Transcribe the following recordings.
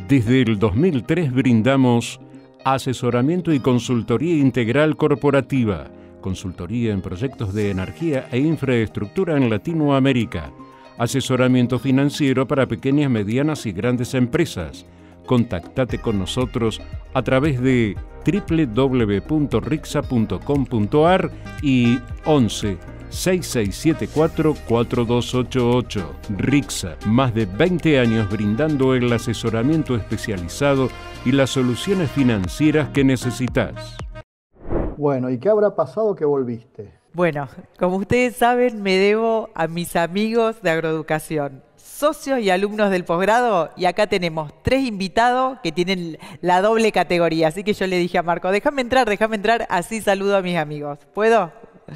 Desde el 2003 brindamos asesoramiento y consultoría integral corporativa, consultoría en proyectos de energía e infraestructura en Latinoamérica, asesoramiento financiero para pequeñas, medianas y grandes empresas. Contactate con nosotros a través de www.rixa.com.ar y 11 6674 4288. Rixa, más de 20 años brindando el asesoramiento especializado y las soluciones financieras que necesitas. Bueno, ¿y qué habrá pasado que volviste? Bueno, como ustedes saben, me debo a mis amigos de agroeducación, socios y alumnos del posgrado, y acá tenemos 3 invitados que tienen la doble categoría. Así que yo le dije a Marco, déjame entrar, así saludo a mis amigos. ¿Puedo?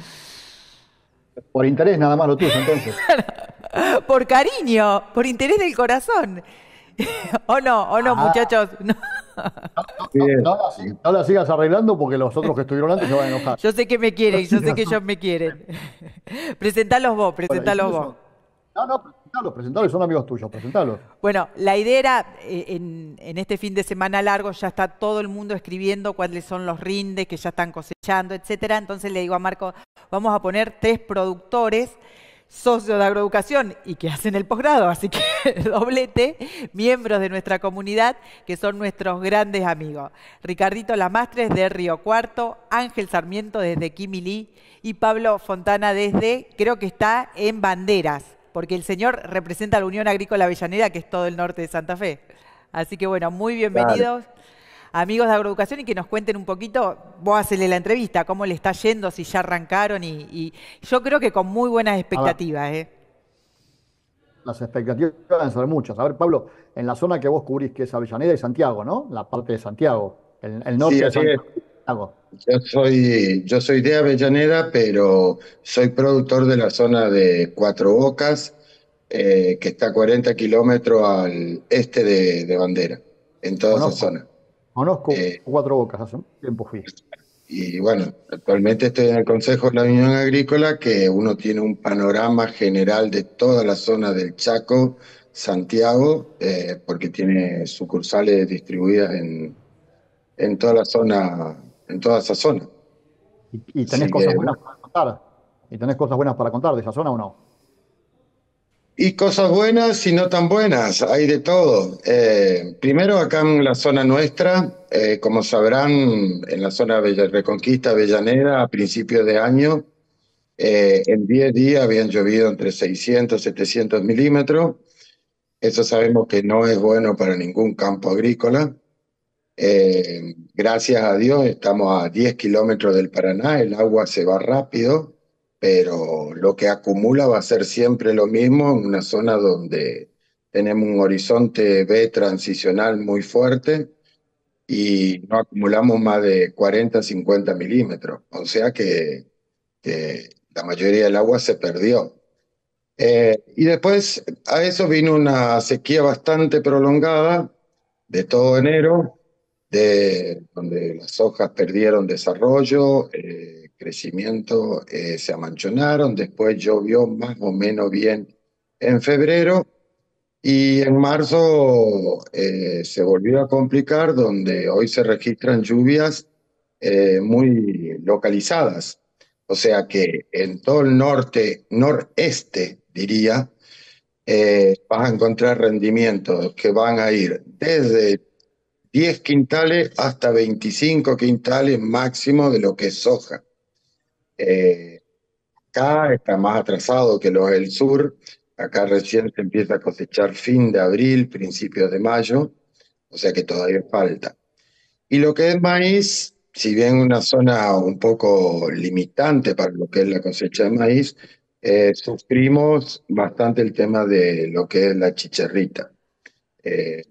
Por interés nada más lo tuyo, entonces. Por cariño, por interés del corazón. ¿O no, muchachos? No. No, no la sigas arreglando porque los otros que estuvieron antes se van a enojar. Yo sé que me quieren, yo sé que ellos me quieren. Presentalos vos, Bueno, presentalos vos. No, presentalos, son amigos tuyos, presentalos. Bueno, la idea era, en este fin de semana largo ya está todo el mundo escribiendo cuáles son los rindes que ya están cosechando, etcétera. Entonces le digo a Marco, vamos a poner 3 productores, socios de agroeducación y que hacen el posgrado, así que doblete, miembros de nuestra comunidad, que son nuestros grandes amigos. Ricardito Lamastres de Río Cuarto, Ángel Sarmiento desde Quimilí y Pablo Fontana desde, creo que está en Banderas, porque el señor representa a la Unión Agrícola Avellaneda, que es todo el norte de Santa Fe. Así que bueno, muy bienvenidos, amigos de agroeducación, y que nos cuenten un poquito, vos hacele la entrevista, cómo le está yendo, si ya arrancaron, y yo creo que con muy buenas expectativas. Las expectativas van a ser muchas. A ver, Pablo, en la zona que vos cubrís, que es Avellaneda y Santiago, ¿no? La parte de Santiago, el Sí, norte de así es. Santiago. Yo soy de Avellaneda, pero soy productor de la zona de Cuatro Bocas, que está a 40 kilómetros al este de Bandera, en toda esa Conozco, zona. conozco Eh, Cuatro Bocas, hace mucho tiempo fui. y bueno, actualmente estoy en el Consejo de la Unión Agrícola, que uno tiene un panorama general de toda la zona del Chaco, Santiago, porque tiene sucursales distribuidas en toda la zona, en toda esa zona. Y tenés Así cosas que, buenas para contar. ¿Y tenés cosas buenas para contar de esa zona o no? y cosas buenas y no tan buenas, hay de todo. Primero acá en la zona nuestra, como sabrán, en la zona de Reconquista, Avellaneda, a principios de año, en 10 días habían llovido entre 600 y 700 milímetros. Eso sabemos que no es bueno para ningún campo agrícola. Gracias a Dios estamos a 10 kilómetros del Paraná, el agua se va rápido, pero lo que acumula va a ser siempre lo mismo en una zona donde tenemos un horizonte B transicional muy fuerte y no acumulamos más de 40, 50 milímetros, o sea que la mayoría del agua se perdió. Y después a eso vino una sequía bastante prolongada de todo enero, donde las hojas perdieron desarrollo, crecimiento, se amanchonaron, después llovió más o menos bien en febrero y en marzo se volvió a complicar, donde hoy se registran lluvias muy localizadas. O sea que en todo el norte, noreste, diría, vas a encontrar rendimientos que van a ir desde 10 quintales hasta 25 quintales máximo de lo que es soja. Eh, Acá está más atrasado que los del sur. Acá recién se empieza a cosechar fin de abril, principios de mayo, o sea que todavía falta. Y lo que es maíz, si bien una zona un poco limitante para lo que es la cosecha de maíz, sufrimos bastante el tema de lo que es la chicharrita. Eh,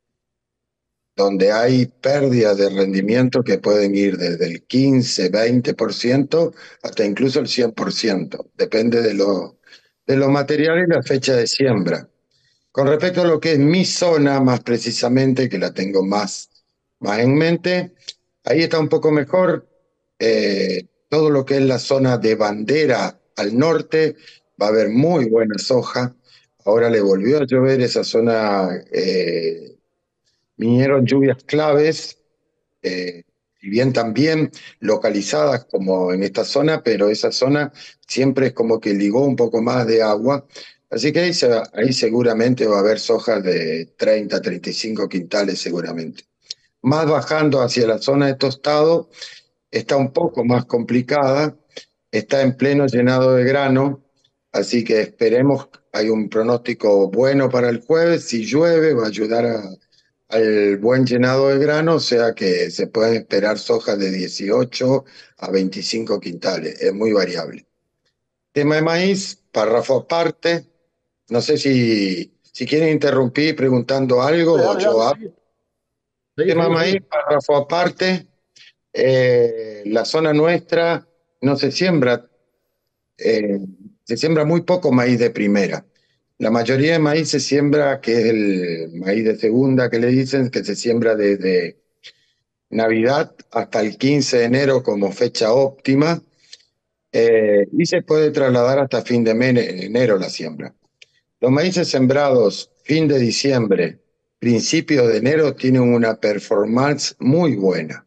Donde hay pérdidas de rendimiento que pueden ir desde el 15, 20% hasta incluso el 100%. Depende de los materiales y la fecha de siembra. Con respecto a lo que es mi zona, más precisamente, que la tengo más en mente, ahí está un poco mejor. Todo lo que es la zona de Bandera al norte va a haber muy buena soja. Ahora le volvió a llover esa zona vinieron lluvias claves, si bien también localizadas como en esta zona, pero esa zona siempre es como que ligó un poco más de agua. Así que ahí seguramente va a haber soja de 30, 35 quintales seguramente. Más bajando hacia la zona de tostado, está un poco más complicada, está en pleno llenado de grano, así que esperemos, hay un pronóstico bueno para el jueves, si llueve va a ayudar al buen llenado de grano, o sea que se pueden esperar soja de 18 a 25 quintales, es muy variable. Tema de maíz, párrafo aparte, no sé si quieren interrumpir preguntando algo o Dale, yo dale, hablo. seguí, Tema seguí, de seguí. maíz, párrafo aparte. La zona nuestra no se siembra muy poco maíz de primera. La mayoría de maíz se siembra, que es el maíz de segunda que le dicen, que se siembra desde Navidad hasta el 15 de enero como fecha óptima, y se puede trasladar hasta fin de enero la siembra. Los maíces sembrados fin de diciembre, principio de enero, tienen una performance muy buena.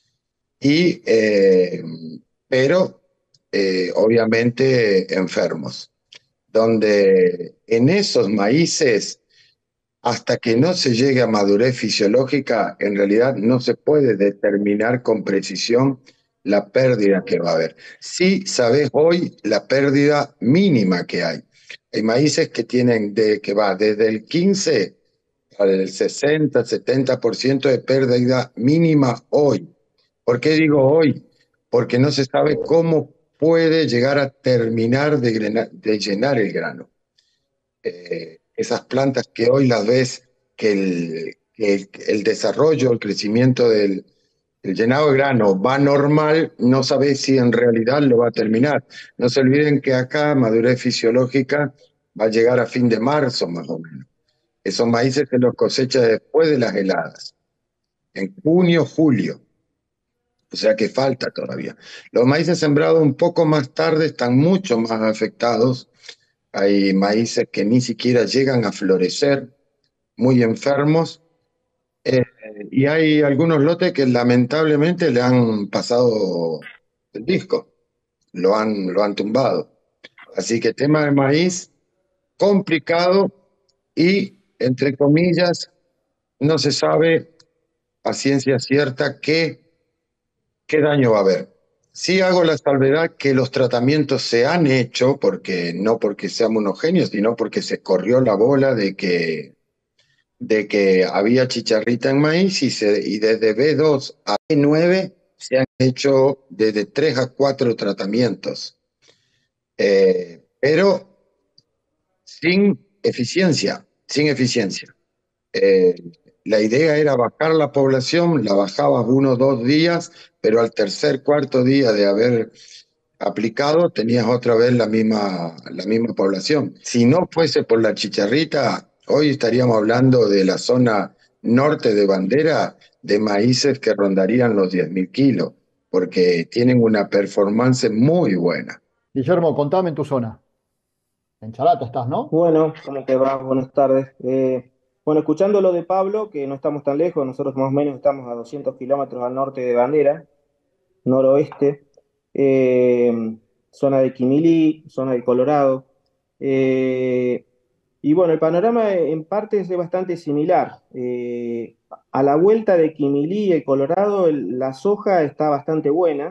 Pero obviamente enfermos, donde en esos maíces, hasta que no se llegue a madurez fisiológica, en realidad no se puede determinar con precisión la pérdida que va a haber. Sí sabes hoy la pérdida mínima que hay. Hay maíces que que va desde el 15 al 60, 70% de pérdida mínima hoy. ¿Por qué digo hoy? Porque no se sabe cómo puede llegar a terminar de llenar el grano. Esas plantas que hoy las ves, que el desarrollo, el crecimiento el llenado de grano va normal, no sabes si en realidad lo va a terminar. No se olviden que acá madurez fisiológica va a llegar a fin de marzo más o menos. Esos maíces se los cosecha después de las heladas, en junio, julio. O sea que falta todavía. Los maíces sembrados un poco más tarde están mucho más afectados. Hay maíces que ni siquiera llegan a florecer, muy enfermos. Eh, y hay algunos lotes que lamentablemente le han pasado el disco, lo han tumbado. Así que tema de maíz complicado y, entre comillas, no se sabe a ciencia cierta qué daño va a haber. Sí hago la salvedad que los tratamientos se han hecho, porque no porque seamos unos genios, sino porque se corrió la bola de que había chicharrita en maíz y desde B2 a B9 se han hecho desde 3 a 4 tratamientos, pero sin eficiencia, sin eficiencia. Eh, la idea era bajar la población, la bajabas 1 o 2 días, pero al tercer, cuarto día de haber aplicado tenías otra vez la misma población. Si no fuese por la chicharrita, hoy estaríamos hablando de la zona norte de Bandera de maíces que rondarían los 10.000 kilos, porque tienen una performance muy buena. Guillermo, contame en tu zona. En Charata estás, ¿no? Bueno, ¿cómo te va? Buenas tardes. Bueno, escuchando lo de Pablo, que no estamos tan lejos, nosotros más o menos estamos a 200 kilómetros al norte de Bandera, noroeste, zona de Quimilí, zona de Colorado. Eh, y bueno, el panorama en parte es bastante similar. A la vuelta de Quimilí y Colorado, la soja está bastante buena.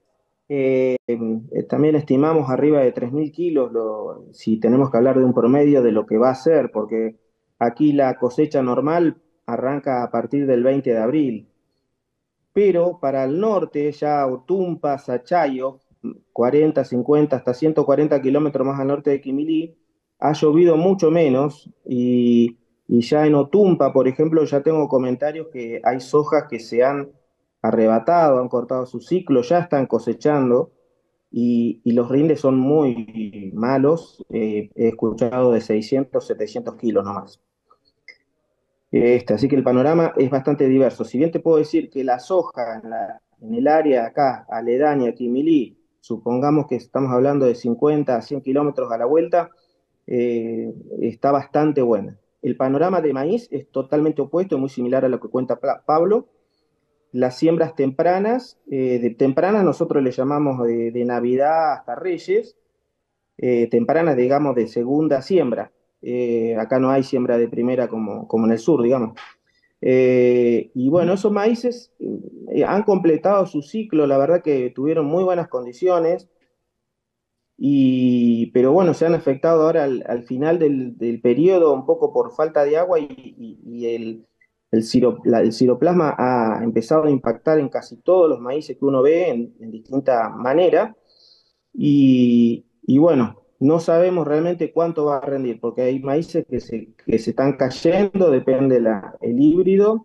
También estimamos arriba de 3.000 kilos si tenemos que hablar de un promedio de lo que va a ser, porque aquí la cosecha normal arranca a partir del 20 de abril. Pero para el norte, ya Otumpa, Sachayo, 40, 50, hasta 140 kilómetros más al norte de Quimilí, ha llovido mucho menos y ya en Otumpa, por ejemplo, ya tengo comentarios que hay sojas que se han arrebatado, han cortado su ciclo, ya están cosechando y los rindes son muy malos. He escuchado de 600, 700 kilos nomás. Así que el panorama es bastante diverso. Si bien te puedo decir que la soja en el área acá, aledaña, Quimilí, supongamos que estamos hablando de 50 a 100 kilómetros a la vuelta, está bastante buena. el panorama de maíz es totalmente opuesto, muy similar a lo que cuenta Pablo. Las siembras tempranas, de tempranas nosotros le llamamos de Navidad hasta Reyes, tempranas, digamos, de segunda siembra. Acá no hay siembra de primera como en el sur, digamos. Y bueno, esos maíces han completado su ciclo, la verdad que tuvieron muy buenas condiciones, pero bueno, se han afectado ahora al final del periodo un poco por falta de agua y el ciroplasma ha empezado a impactar en casi todos los maíces que uno ve en distinta manera. Y bueno, no sabemos realmente cuánto va a rendir, porque hay maíces que se están cayendo, depende el híbrido,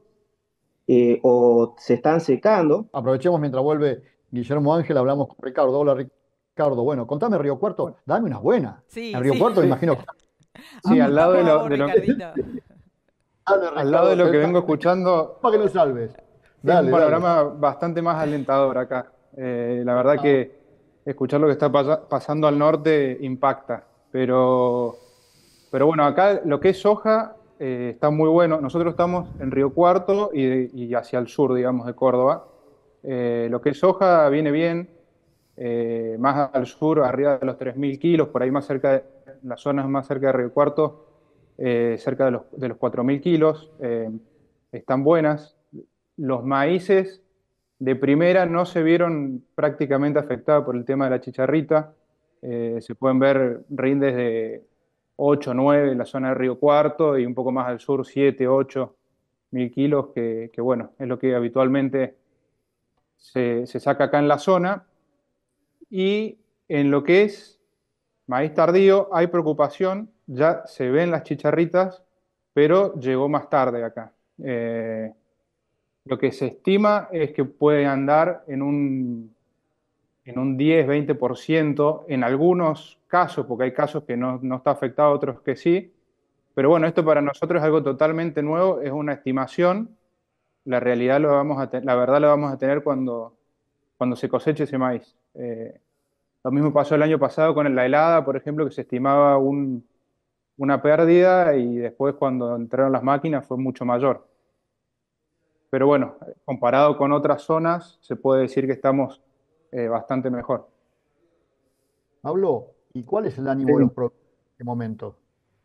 o se están secando. Aprovechemos mientras vuelve Guillermo Ángel, hablamos con Ricardo. Hola Ricardo, bueno, contame Río Cuarto, dame una buena. Sí, En Río sí. Cuarto me Sí, imagino que... sí, al lado Por de lo, favor, de lo, Ricardito. Dale, al lado de Ricardo, lo que vengo escuchando, para que lo salves. es un Dale, dale. panorama bastante más alentador acá. La verdad que escuchar lo que está pasando al norte impacta, pero bueno, acá lo que es soja está muy bueno. Nosotros estamos en Río Cuarto y hacia el sur, digamos, de Córdoba. Lo que es soja viene bien, más al sur, arriba de los 3.000 kilos, por ahí más cerca las zonas más cerca de Río Cuarto, cerca de los 4.000 kilos, están buenas. Los maíces de primera no se vieron prácticamente afectados por el tema de la chicharrita. Se pueden ver rindes de 8, 9 en la zona de Río Cuarto y un poco más al sur 7, 8 mil kilos, que bueno, es lo que habitualmente se saca acá en la zona. Y en lo que es maíz tardío hay preocupación, ya se ven las chicharritas, pero llegó más tarde acá. Lo que se estima es que puede andar en un 10-20% en algunos casos, porque hay casos que no está afectado, otros que sí. Pero bueno, esto para nosotros es algo totalmente nuevo, es una estimación. La realidad la verdad lo vamos a tener cuando se coseche ese maíz. Lo mismo pasó el año pasado con la helada, por ejemplo, que se estimaba una pérdida y después cuando entraron las máquinas fue mucho mayor. Pero bueno, comparado con otras zonas, se puede decir que estamos bastante mejor. Pablo, ¿y cuál es el ánimo de los productores en este momento?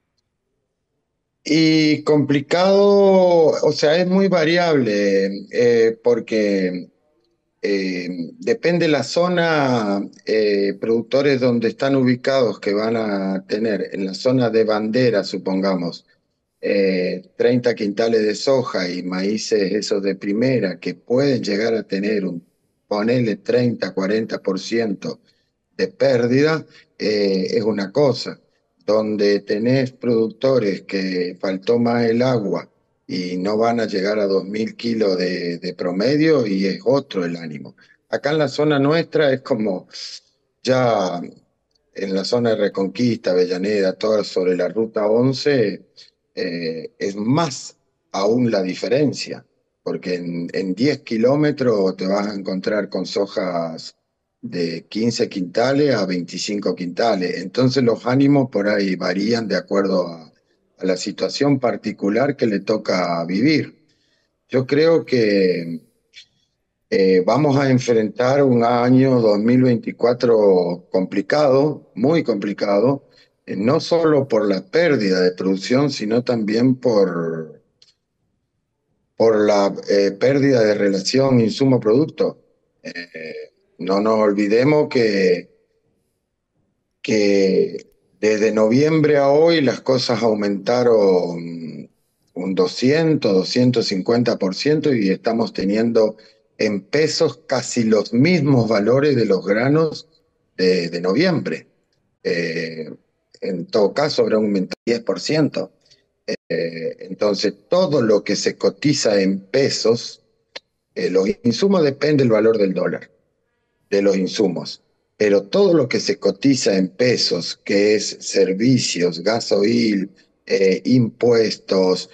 Y complicado, o sea, es muy variable, porque depende la zona, productores donde están ubicados que van a tener, en la zona de bandera, supongamos, 30 quintales de soja y maíces esos de primera que pueden llegar a tener ponele 30-40% de pérdida, es una cosa. Donde tenés productores que faltó más el agua y no van a llegar a 2.000 kilos de promedio y es otro el ánimo. Acá en la zona nuestra es como ya en la zona de Reconquista, Avellaneda, toda sobre la ruta 11, es más aún la diferencia, porque en 10 kilómetros te vas a encontrar con sojas de 15 quintales a 25 quintales. Entonces los ánimos por ahí varían de acuerdo a la situación particular que le toca vivir. Yo creo que vamos a enfrentar un año 2024 complicado, muy complicado, no solo por la pérdida de producción, sino también por la pérdida de relación insumo-producto. No nos olvidemos que desde noviembre a hoy las cosas aumentaron un 200-250% y estamos teniendo en pesos casi los mismos valores de los granos de noviembre. En todo caso, habrá aumentado 10%. Entonces, todo lo que se cotiza en pesos, los insumos depende del valor del dólar, de los insumos. Pero todo lo que se cotiza en pesos, que es servicios, gasoil, impuestos,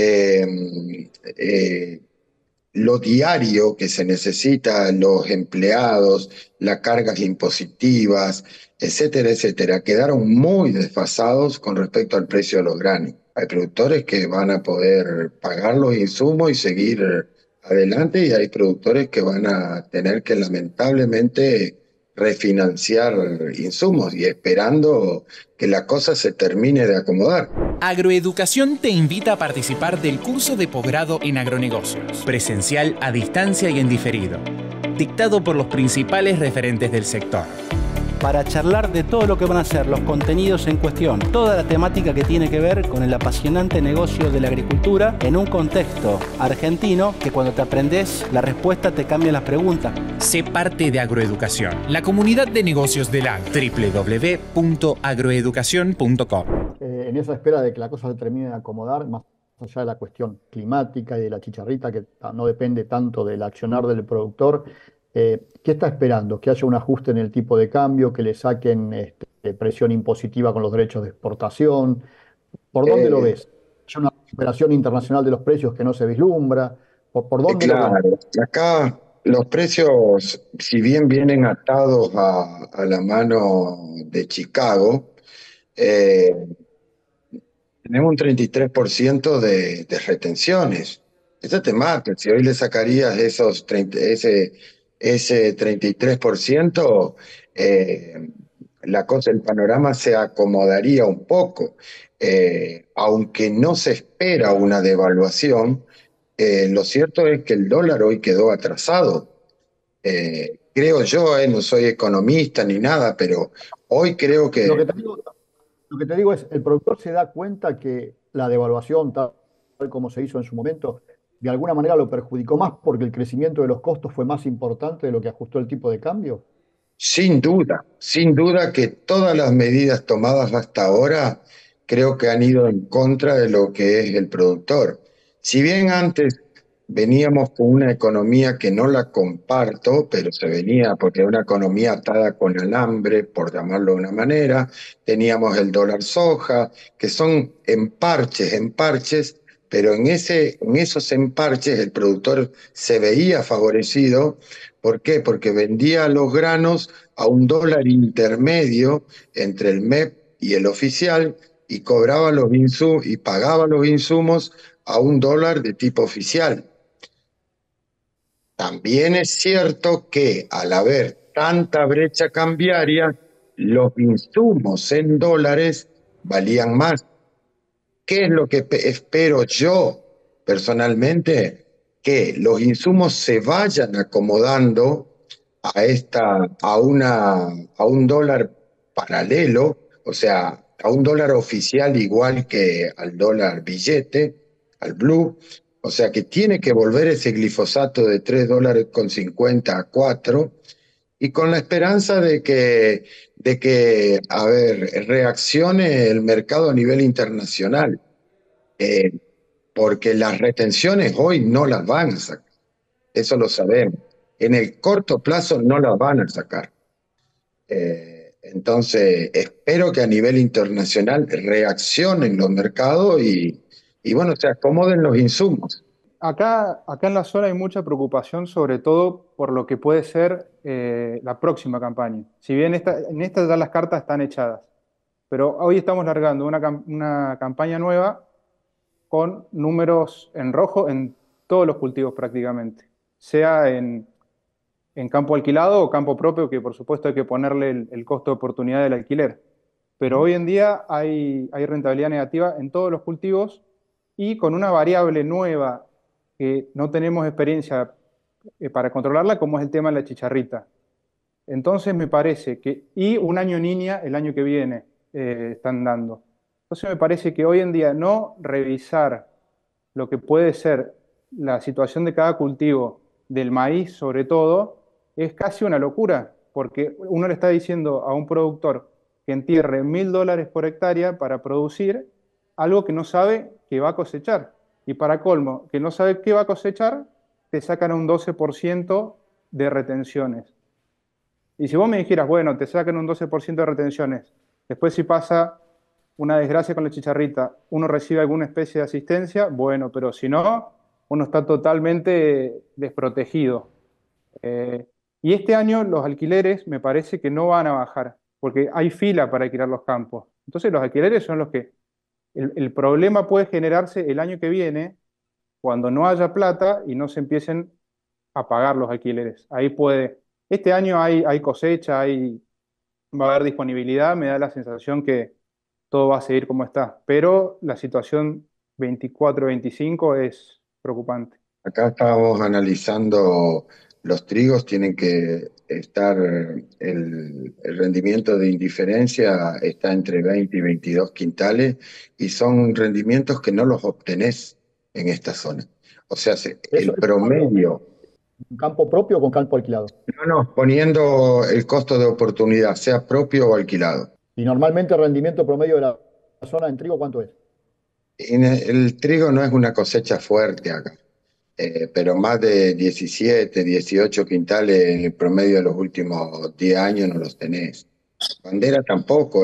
lo diario que se necesita, los empleados, las cargas impositivas, etcétera, etcétera, quedaron muy desfasados con respecto al precio de los granos. Hay productores que van a poder pagar los insumos y seguir adelante, y hay productores que van a tener que lamentablemente refinanciar insumos y esperando que la cosa se termine de acomodar. Agroeducación te invita a participar del curso de posgrado en agronegocios, presencial, a distancia y en diferido, dictado por los principales referentes del sector. Para charlar de todo lo que van a ser los contenidos en cuestión, toda la temática que tiene que ver con el apasionante negocio de la agricultura en un contexto argentino que cuando te aprendes la respuesta te cambian las preguntas. Sé parte de Agroeducación, la comunidad de negocios del agro. www.agroeducacion.com. En esa espera de que la cosa se termine de acomodar, más allá de la cuestión climática y de la chicharrita, que no depende tanto del accionar del productor, ¿qué está esperando? ¿Que haya un ajuste en el tipo de cambio? ¿Que le saquen presión impositiva con los derechos de exportación? ¿Por dónde lo ves? ¿Hay una recuperación internacional de los precios que no se vislumbra? ¿Por dónde lo ves? Claro, acá los precios, si bien vienen atados a la mano de Chicago, eh, tenemos un 33% de retenciones. Eso te mata. Si hoy le sacarías ese 33%, el panorama se acomodaría un poco. Aunque no se espera una devaluación, lo cierto es que el dólar hoy quedó atrasado. Creo yo, no soy economista ni nada, pero hoy creo que... Lo que te digo es, el productor se da cuenta que la devaluación, tal como se hizo en su momento, de alguna manera lo perjudicó más porque el crecimiento de los costos fue más importante de lo que ajustó el tipo de cambio. Sin duda que todas las medidas tomadas hasta ahora creo que han ido en contra de lo que es el productor. Si bien antes veníamos con una economía que no la comparto, pero se venía porque era una economía atada con alambre, por llamarlo de una manera, teníamos el dólar soja, que son en parches, pero en esos emparches el productor se veía favorecido. ¿Por qué? Porque vendía los granos a un dólar intermedio entre el MEP y el oficial y cobraba los insumos y pagaba los insumos a un dólar de tipo oficial. También es cierto que al haber tanta brecha cambiaria, los insumos en dólares valían más. ¿Qué es lo que espero yo personalmente? Que los insumos se vayan acomodando a un dólar paralelo, o sea, a un dólar oficial igual que al dólar billete, al blue, o sea que tiene que volver ese glifosato de $3.50 a 4, y con la esperanza a ver, reaccione el mercado a nivel internacional, eh, porque las retenciones hoy no las van a sacar, eso lo sabemos. En el corto plazo no las van a sacar. Entonces, espero que a nivel internacional reaccionen los mercados y bueno, se acomoden los insumos. Acá en la zona hay mucha preocupación, sobre todo por lo que puede ser la próxima campaña. Si bien en esta ya las cartas están echadas, pero hoy estamos largando una campaña nueva con números en rojo en todos los cultivos prácticamente, sea en campo alquilado o campo propio, que por supuesto hay que ponerle el costo de oportunidad del alquiler. Pero hoy en día hay rentabilidad negativa en todos los cultivos y con una variable nueva que no tenemos experiencia para controlarla, como es el tema de la chicharrita. Entonces me parece y un año niña el año que viene están dando. Entonces me parece que hoy en día no revisar lo que puede ser la situación de cada cultivo, del maíz sobre todo, es casi una locura, porque uno le está diciendo a un productor que entierre $1.000 por hectárea para producir algo que no sabe que va a cosechar. Y para colmo, que no sabe qué va a cosechar, te sacan un 12% de retenciones. Y si vos me dijeras, bueno, te sacan un 12% de retenciones, después si pasa una desgracia con la chicharrita, uno recibe alguna especie de asistencia, bueno, pero si no, uno está totalmente desprotegido. Y este año los alquileres me parece que no van a bajar, porque hay fila para alquilar los campos. Entonces los alquileres son los que El problema puede generarse el año que viene cuando no haya plata y no se empiecen a pagar los alquileres. Ahí puede, este año hay cosecha, va a haber disponibilidad, me da la sensación que todo va a seguir como está, pero la situación 24-25 es preocupante. Acá estábamos analizando los trigos, tienen que estar, el rendimiento de indiferencia está entre 20 y 22 quintales y son rendimientos que no los obtenés en esta zona. O sea, Eso el es promedio, un campo propio o con campo alquilado. no, poniendo el costo de oportunidad, sea propio o alquilado. Y normalmente el rendimiento promedio de la zona en trigo, ¿cuánto es? El trigo no es una cosecha fuerte acá. Pero más de 17, 18 quintales en el promedio de los últimos 10 años no los tenés. Bandera tampoco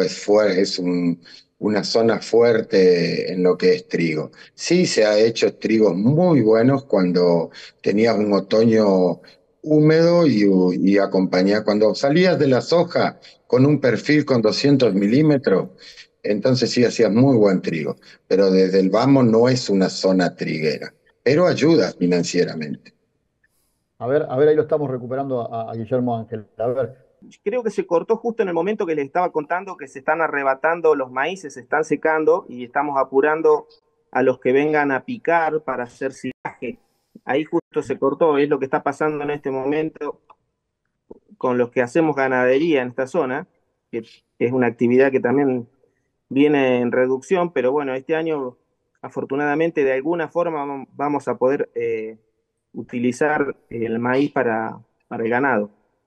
una zona fuerte en lo que es trigo. Sí se ha hecho trigos muy buenos cuando tenías un otoño húmedo y cuando salías de la soja con un perfil con 200 milímetros, entonces sí hacías muy buen trigo. Pero desde el vamos no es una zona triguera, pero ayuda financieramente. A ver, ahí lo estamos recuperando a Guillermo Ángel. A ver, Creo que se cortó justo en el momento que les estaba contando que se están arrebatando los maíces, se están secando y estamos apurando a los que vengan a picar para hacer silaje. Ahí justo se cortó, es lo que está pasando en este momento con los que hacemos ganadería en esta zona, que es una actividad que también viene en reducción, pero bueno, este año afortunadamente de alguna forma vamos a poder utilizar el maíz para el ganado.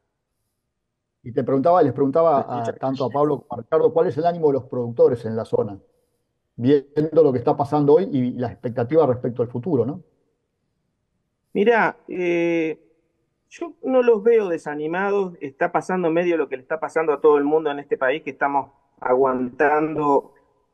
y les preguntaba tanto a Pablo como a Ricardo, ¿cuál es el ánimo de los productores en la zona? Viendo lo que está pasando hoy y las expectativas respecto al futuro, ¿no? Mira, yo no los veo desanimados, está pasando medio lo que le está pasando a todo el mundo en este país, que estamos aguantando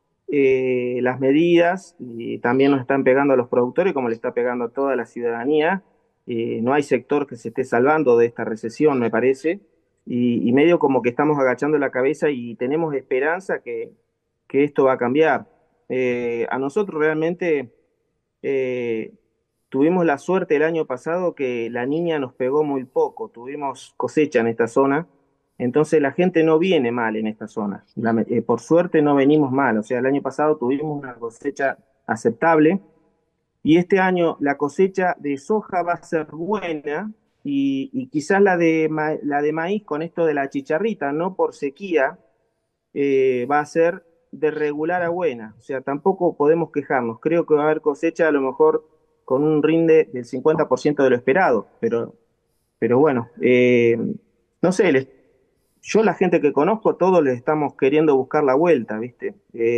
las medidas y también nos están pegando a los productores como le está pegando a toda la ciudadanía. No hay sector que se esté salvando de esta recesión, me parece, y medio como que estamos agachando la cabeza y tenemos esperanza que esto va a cambiar. A nosotros realmente eh, tuvimos la suerte el año pasado que la niña nos pegó muy poco, tuvimos cosecha en esta zona, entonces la gente no viene mal en esta zona. Por suerte no venimos mal, o sea, el año pasado tuvimos una cosecha aceptable y este año la cosecha de soja va a ser buena y quizás la de maíz con esto de la chicharrita, no por sequía, va a ser de regular a buena. O sea, tampoco podemos quejarnos. Creo que va a haber cosecha a lo mejor con un rinde del 50% de lo esperado, pero bueno, no sé, yo la gente que conozco, todos les estamos queriendo buscar la vuelta, ¿viste?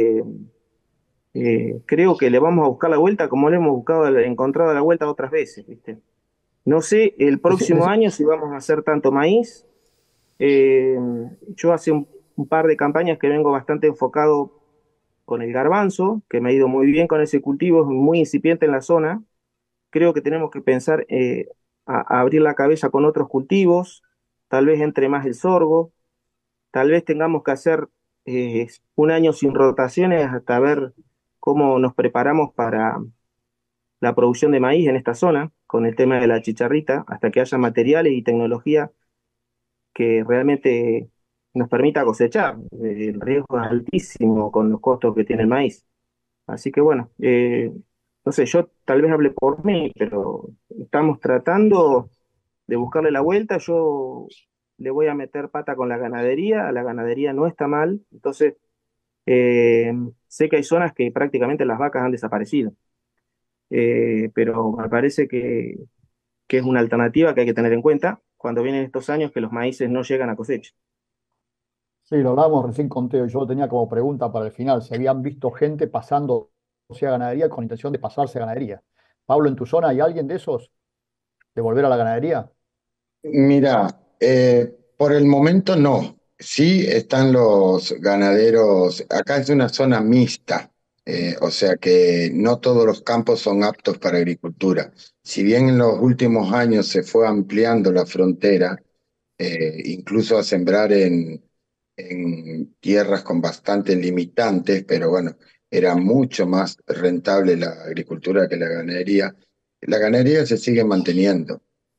Creo que le vamos a buscar la vuelta como le hemos encontrado la vuelta otras veces, ¿viste? No sé el próximo año si vamos a hacer tanto maíz. Eh, yo hace un par de campañas que vengo bastante enfocado con el garbanzo, que me ha ido muy bien con ese cultivo, es muy incipiente en la zona. Creo que tenemos que pensar a abrir la cabeza con otros cultivos, tal vez entre más el sorgo, tal vez tengamos que hacer un año sin rotaciones hasta ver cómo nos preparamos para la producción de maíz en esta zona, con el tema de la chicharrita, hasta que haya materiales y tecnología que realmente nos permita cosechar. El riesgo es altísimo con los costos que tiene el maíz. Así que bueno, no sé, yo tal vez hable por mí, pero estamos tratando de buscarle la vuelta. Yo le voy a meter pata con la ganadería no está mal, entonces sé que hay zonas que prácticamente las vacas han desaparecido. Pero me parece que es una alternativa que hay que tener en cuenta cuando vienen estos años que los maíces no llegan a cosecha. Sí, lo hablábamos recién con Teo. Yo lo tenía como pregunta para el final. Si habían visto gente pasando a ganadería con intención de pasarse a ganadería. Pablo, ¿en tu zona hay alguien de esos? ¿De volver a la ganadería? Mira, por el momento no. Sí están los ganaderos. Acá es una zona mixta, o sea que no todos los campos son aptos para agricultura. Si bien en los últimos años se fue ampliando la frontera, incluso a sembrar en tierras con bastantes limitantes, pero bueno, era mucho más rentable la agricultura que la ganadería. La ganadería se sigue manteniendo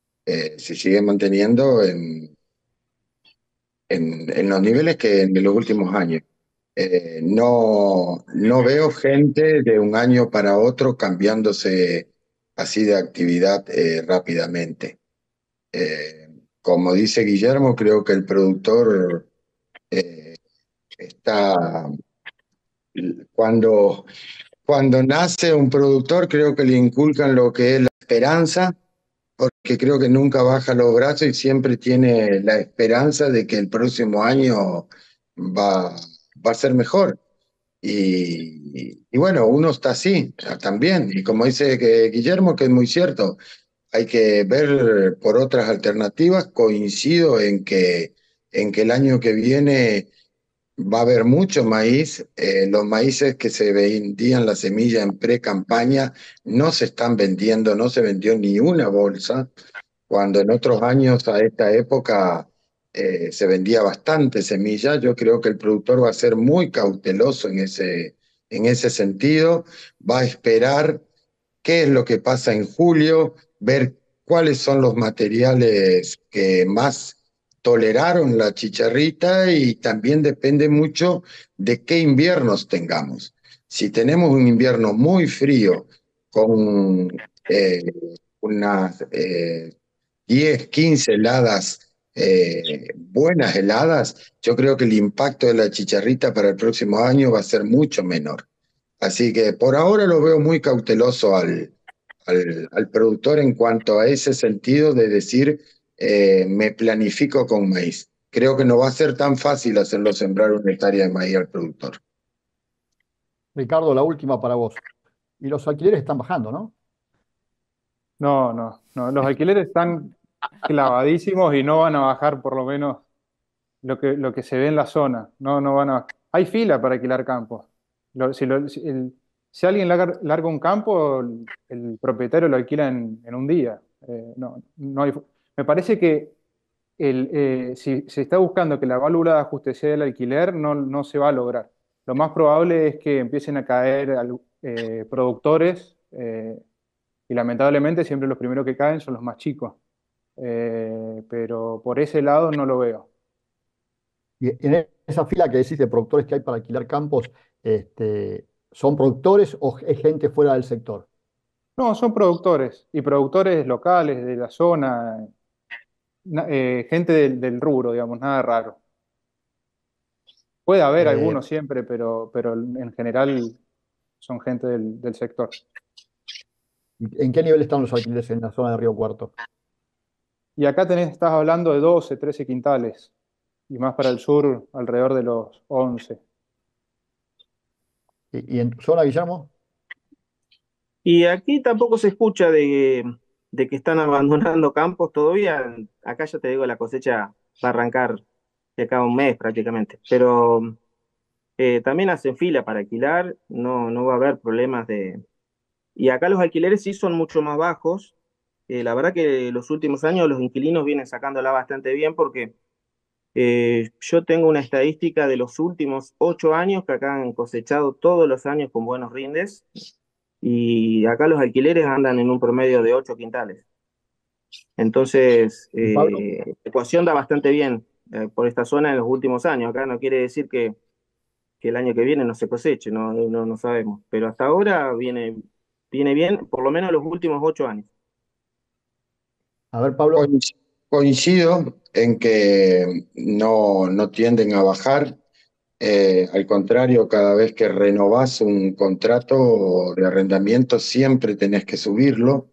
en los niveles que en los últimos años. No veo gente de un año para otro cambiándose así de actividad rápidamente. Como dice Guillermo, creo que el productor está... Cuando nace un productor, creo que le inculcan lo que es la esperanza, porque creo que nunca baja los brazos y siempre tiene la esperanza de que el próximo año va a ser mejor. Y bueno, uno está así también. Y como dice Guillermo, que es muy cierto, hay que ver por otras alternativas. Coincido en que el año que viene va a haber mucho maíz. Los maíces que se vendían la semilla en pre-campaña no se están vendiendo, no se vendió ni una bolsa, cuando en otros años a esta época se vendía bastante semilla. Yo creo que el productor va a ser muy cauteloso en ese sentido, va a esperar qué es lo que pasa en julio, ver cuáles son los materiales que más toleraron la chicharrita, y también depende mucho de qué inviernos tengamos. Si tenemos un invierno muy frío con unas 10, 15 heladas, buenas heladas, yo creo que el impacto de la chicharrita para el próximo año va a ser mucho menor. Así que por ahora lo veo muy cauteloso al productor en cuanto a ese sentido de decir, me planifico con maíz. Creo que no va a ser tan fácil hacerlo sembrar una hectárea de maíz al productor. Ricardo, la última para vos. Y los alquileres están bajando, ¿no? No, los alquileres están clavadísimos y no van a bajar por lo menos lo que se ve en la zona. No van a... Hay fila para alquilar campos. Si alguien larga un campo, el propietario lo alquila en un día. Me parece que si se está buscando que la válvula de ajuste sea el alquiler, no se va a lograr. Lo más probable es que empiecen a caer productores, y lamentablemente siempre los primeros que caen son los más chicos. Pero por ese lado no lo veo. Y en esa fila que decís de productores que hay para alquilar campos, ¿son productores o es gente fuera del sector? No, son productores, y productores locales de la zona, gente del rubro, digamos, nada raro. Puede haber algunos siempre, pero en general son gente del sector. ¿En qué nivel están los alquileres en la zona de Río Cuarto? Y acá estás hablando de 12, 13 quintales, y más para el sur, alrededor de los 11. ¿Y en tu zona, Guillermo? Y aquí tampoco se escucha de que están abandonando campos todavía. Acá ya te digo, la cosecha va a arrancar de acá a un mes prácticamente. Pero también hacen fila para alquilar, no va a haber problemas de... Y acá los alquileres sí son mucho más bajos. La verdad que los últimos años los inquilinos vienen sacándola bastante bien, porque yo tengo una estadística de los últimos 8 años que acá han cosechado todos los años con buenos rindes, y acá los alquileres andan en un promedio de 8 quintales. Entonces, la ecuación da bastante bien por esta zona en los últimos años. Acá no quiere decir que el año que viene no se coseche, no sabemos, pero hasta ahora viene bien, por lo menos los últimos 8 años. A ver, Pablo. Coincido en que no tienden a bajar. Al contrario, cada vez que renovás un contrato de arrendamiento, siempre tenés que subirlo.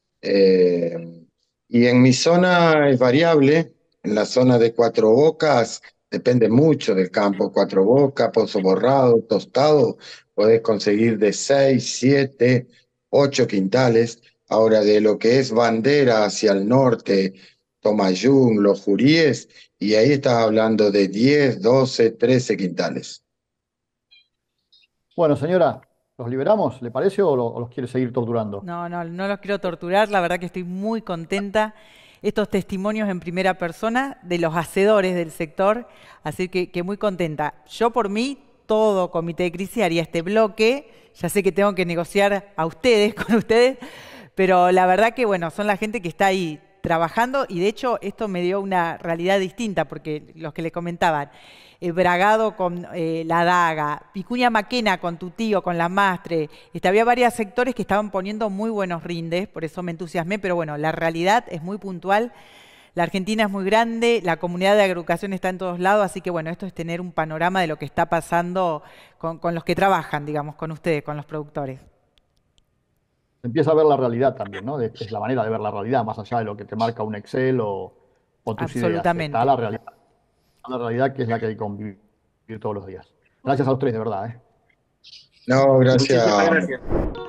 Y en mi zona es variable. En la zona de Cuatro Bocas depende mucho del campo. Cuatro Bocas, Pozo Borrado, Tostado, podés conseguir de 6, 7, 8 quintales. Ahora, de lo que es Bandera hacia el norte, Tomayún, Los Juríes, y ahí estás hablando de 10, 12, 13 quintales. Bueno, señora, ¿los liberamos? ¿Le parece o los quiere seguir torturando? No los quiero torturar, la verdad que estoy muy contenta. Estos testimonios en primera persona de los hacedores del sector, así que muy contenta. Yo por mí todo comité de crisis haría este bloque. Ya sé que tengo que negociar a ustedes, con ustedes, pero la verdad que, bueno, son la gente que está ahí trabajando y de hecho esto me dio una realidad distinta porque los que le comentaban, Bragado con la Daga, Vicuña Maquena con tu tío, con la Mastre, había varios sectores que estaban poniendo muy buenos rindes, por eso me entusiasmé, pero bueno, la realidad es muy puntual. La Argentina es muy grande, la comunidad de agroeducación está en todos lados, así que bueno, esto es tener un panorama de lo que está pasando con los que trabajan, digamos, con ustedes, con los productores. Empieza a ver la realidad también, ¿no? Es la manera de ver la realidad, más allá de lo que te marca un Excel o tus ideas. Absolutamente. Está la realidad que es la que hay que convivir todos los días. Gracias a ustedes, de verdad, ¿eh? No, Muchísimas gracias. gracias.